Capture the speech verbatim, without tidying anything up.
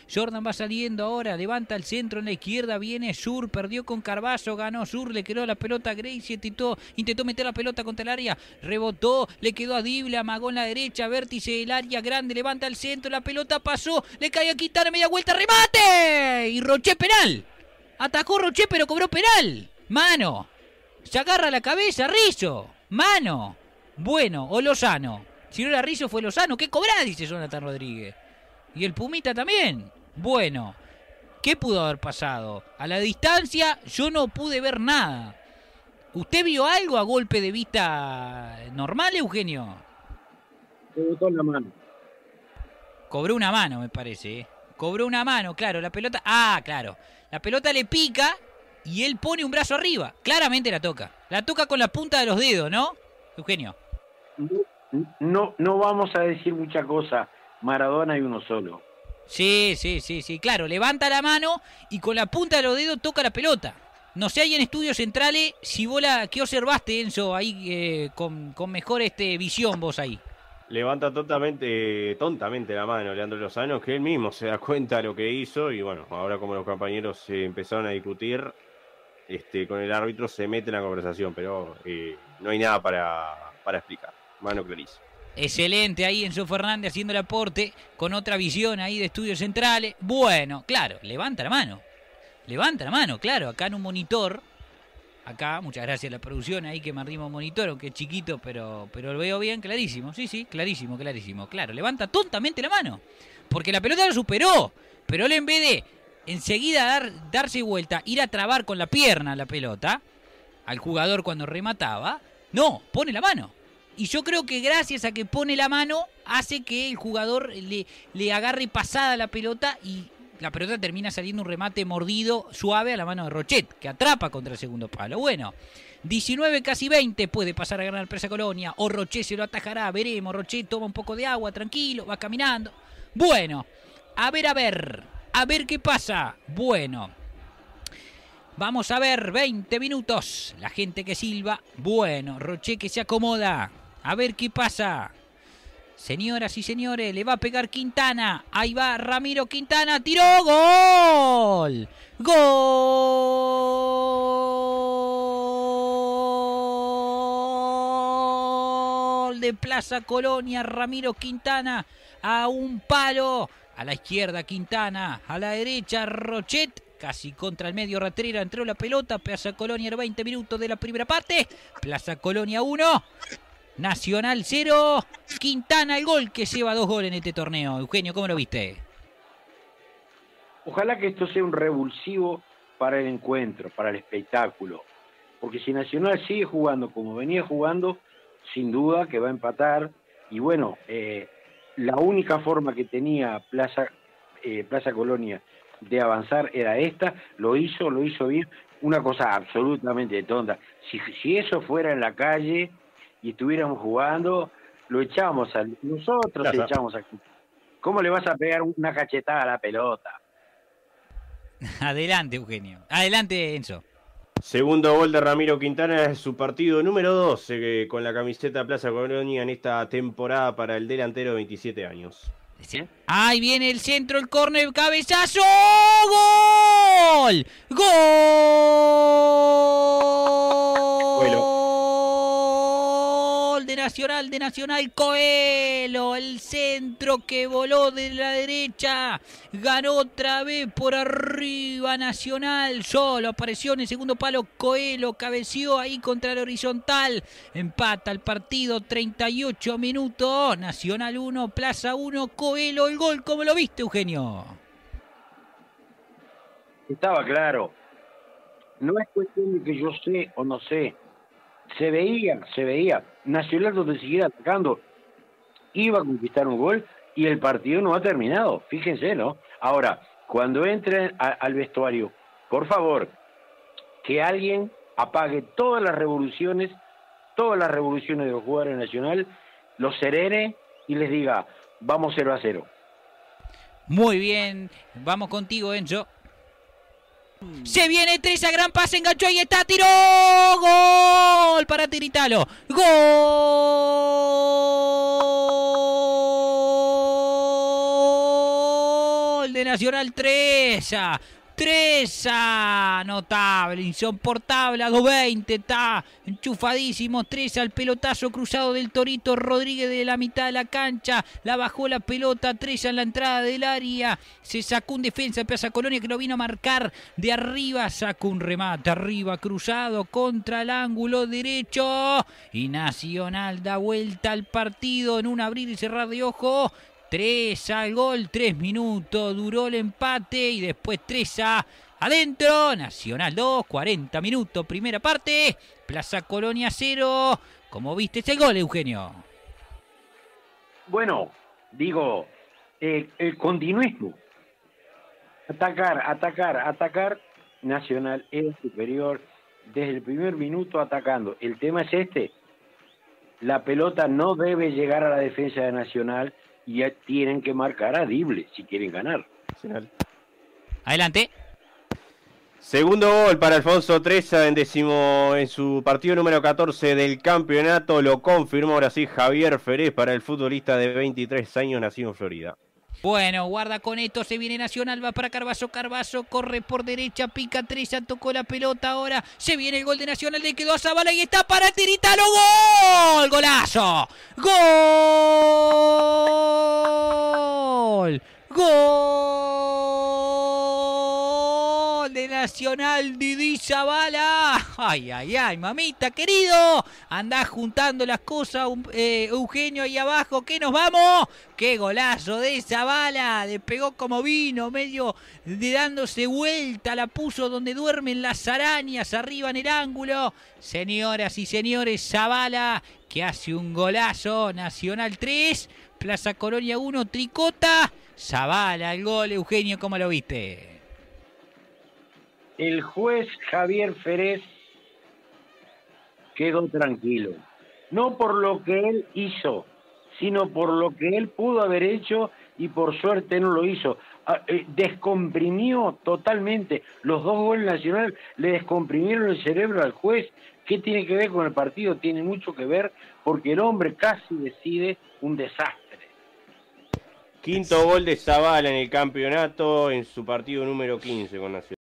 Jordan va saliendo ahora, levanta el centro en la izquierda, viene Sur, perdió con Carballo, ganó Sur, le quedó la pelota a Gracie, intentó, intentó meter la pelota contra el área, rebotó, le quedó a Dible, amagó en la derecha, vértice del área grande, levanta el centro, la pelota pasó, le cae a Quintana, media vuelta, remate, y Roché penal, atacó Roché pero cobró penal, mano, se agarra la cabeza, Rizzo, mano, bueno, o Lozano, si no era Rizzo fue Lozano, ¿qué cobrá? Dice Jonathan Rodríguez, y el Pumita también. Bueno, ¿qué pudo haber pasado? A la distancia yo no pude ver nada. ¿Usted vio algo a golpe de vista normal, Eugenio? Se botó en la mano. Cobró una mano, me parece. ¿eh? Cobró una mano, claro, la pelota... Ah, claro. La pelota le pica y él pone un brazo arriba. Claramente la toca. La toca con la punta de los dedos, ¿no, Eugenio? No, no, no vamos a decir mucha cosa. Maradona y uno solo. Sí, sí, sí, sí, claro, levanta la mano y con la punta de los dedos toca la pelota. No sé, ahí en Estudios Centrales, si vos la, ¿qué observaste, Enzo, ahí eh, con, con mejor este visión vos ahí? Levanta tontamente, tontamente la mano Leandro Lozano, que él mismo se da cuenta de lo que hizo y bueno, ahora como los compañeros eh, empezaron a discutir este, con el árbitro, se mete en la conversación, pero eh, no hay nada para, para explicar, mano clarísima. Excelente ahí Enzo Fernández haciendo el aporte con otra visión ahí de Estudios Centrales. Bueno, claro, levanta la mano. Levanta la mano, claro, acá en un monitor. Acá, muchas gracias a la producción ahí que me arrima un monitor, aunque es chiquito, pero, pero lo veo bien, clarísimo. Sí, sí, clarísimo, clarísimo. Claro, levanta tontamente la mano. Porque la pelota lo superó. Pero él en vez de enseguida dar, darse vuelta, ir a trabar con la pierna la pelota, al jugador cuando remataba, no, pone la mano. Y yo creo que gracias a que pone la mano, hace que el jugador le, le agarre pasada la pelota y la pelota termina saliendo un remate mordido, suave a la mano de Rochet, que atrapa contra el segundo palo. Bueno, diecinueve casi veinte, puede pasar a ganar Plaza Colonia, o Rochet se lo atajará, veremos. Rochet toma un poco de agua, tranquilo, va caminando. Bueno, a ver, a ver, a ver qué pasa. Bueno, vamos a ver, veinte minutos, la gente que silba. Bueno, Rochet que se acomoda. A ver qué pasa. Señoras y señores, le va a pegar Quintana. Ahí va Ramiro Quintana. ¡Tiró! ¡Gol! ¡Gol! De Plaza Colonia, Ramiro Quintana. A un palo. A la izquierda Quintana. A la derecha Rochet. Casi contra el medio rastrera entró la pelota. Plaza Colonia, veinte minutos de la primera parte. Plaza Colonia uno. Nacional cero, Quintana el gol que lleva dos goles en este torneo. Eugenio, ¿cómo lo viste? Ojalá que esto sea un revulsivo para el encuentro, para el espectáculo. Porque si Nacional sigue jugando como venía jugando, sin duda que va a empatar. Y bueno, eh, la única forma que tenía Plaza, eh, Plaza Colonia de avanzar era esta. Lo hizo, lo hizo bien. Una cosa absolutamente tonta. Si, si eso fuera en la calle y estuviéramos jugando, lo echamos a nosotros, Plaza. echamos a... ¿Cómo le vas a pegar una cachetada a la pelota? Adelante, Eugenio. Adelante, Enzo. Segundo gol de Ramiro Quintana, es su partido número doce eh, con la camiseta Plaza Colonia en esta temporada para el delantero de veintisiete años. ¿Sí? Ahí viene el centro, el córner, cabezazo, gol, gol Bueno. de Nacional, de Nacional, Coelho, el centro que voló de la derecha, ganó otra vez por arriba Nacional, solo apareció en el segundo palo Coelho, cabeció ahí contra el horizontal, empata el partido, treinta y ocho minutos, Nacional uno, Plaza uno, Coelho el gol, ¿cómo lo viste, Eugenio? Estaba claro, no es cuestión de que yo sé o no sé, se veía, se veía, Nacional donde siguiera atacando, iba a conquistar un gol y el partido no ha terminado, fíjense, ¿no? Ahora, cuando entren a, al vestuario, por favor, que alguien apague todas las revoluciones, todas las revoluciones de los jugadores Nacional, los serene y les diga, vamos cero a cero. Muy bien, vamos contigo, Enzo. Se viene Treza, gran pase, enganchó, ahí está, tiró, gol para Tiritalo, gol de Nacional, Treza. Treza, notable, insoportable, a dos veinte, está enchufadísimo. Treza, el pelotazo cruzado del Torito Rodríguez de la mitad de la cancha, la bajó la pelota, Treza en la entrada del área, se sacó un defensa de Plaza Colonia que lo vino a marcar de arriba, sacó un remate arriba, cruzado contra el ángulo derecho, y Nacional da vuelta al partido en un abrir y cerrar de ojo. Treza al gol, tres minutos duró el empate y después Treza adentro, Nacional dos, cuarenta minutos, primera parte, Plaza Colonia cero. ¿Cómo viste ese gol, Eugenio? Bueno, digo, eh, el continuismo. Atacar, atacar, atacar. Nacional es superior desde el primer minuto atacando. El tema es este. La pelota no debe llegar a la defensa de Nacional y ya tienen que marcar a Dible si quieren ganar. Adelante. Segundo gol para Alfonso Treza en décimo, en su partido número catorce del campeonato. Lo confirmó ahora sí Javier Ferez para el futbolista de veintitrés años nacido en Florida. Bueno, guarda con esto, se viene Nacional, va para Carbazo, Carbazo corre por derecha, pica Treza, tocó la pelota ahora, se viene el gol de Nacional, le quedó a Zavala y está para Tiritalo, ¡gol! ¡Golazo! ¡Gol! ¡Gol de Nacional, Didi Zavala! ¡Ay, ay, ay, mamita querido! Andá juntando las cosas, eh, Eugenio, ahí abajo, que nos vamos. ¡Qué golazo de Zavala! Despegó como vino, medio de dándose vuelta, la puso donde duermen las arañas, arriba en el ángulo. Señoras y señores, Zavala, que hace un golazo. Nacional tres, Plaza Colonia uno, Tricota. Zavala, el gol, Eugenio, ¿cómo lo viste? El juez Javier Ferez quedó tranquilo. No por lo que él hizo, sino por lo que él pudo haber hecho y por suerte no lo hizo. Descomprimió totalmente. Los dos goles Nacional le descomprimieron el cerebro al juez. ¿Qué tiene que ver con el partido? Tiene mucho que ver porque el hombre casi decide un desastre. Quinto gol de Zavala en el campeonato en su partido número quince con Nacional.